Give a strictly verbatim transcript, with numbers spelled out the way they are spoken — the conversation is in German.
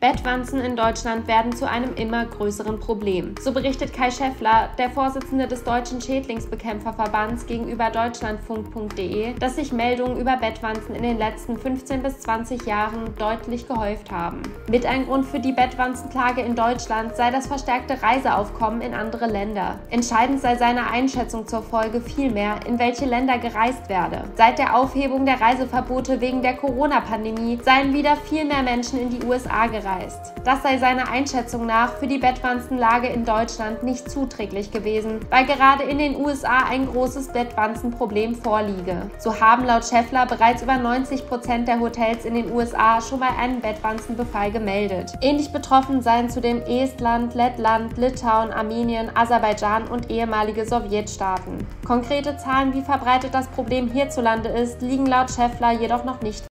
Bettwanzen in Deutschland werden zu einem immer größeren Problem. So berichtet Kai Schäffler, der Vorsitzende des Deutschen Schädlingsbekämpferverbands, gegenüber deutschlandfunk punkt de, dass sich Meldungen über Bettwanzen in den letzten fünfzehn bis zwanzig Jahren deutlich gehäuft haben. Mit ein Grund für die Bettwanzenklage in Deutschland sei das verstärkte Reiseaufkommen in andere Länder. Entscheidend sei seine Einschätzung zur Folge vielmehr, in welche Länder gereist werde. Seit der Aufhebung der Reiseverbote wegen der Corona-Pandemie seien wieder viel mehr Menschen in die U S A gereist. Das sei seiner Einschätzung nach für die Bettwanzenlage in Deutschland nicht zuträglich gewesen, weil gerade in den U S A ein großes Bettwanzenproblem vorliege. So haben laut Schäffler bereits über neunzig Prozent der Hotels in den U S A schon mal einen Bettwanzenbefall gemeldet. Ähnlich betroffen seien zudem Estland, Lettland, Litauen, Armenien, Aserbaidschan und ehemalige Sowjetstaaten. Konkrete Zahlen, wie verbreitet das Problem hierzulande ist, liegen laut Schäffler jedoch noch nicht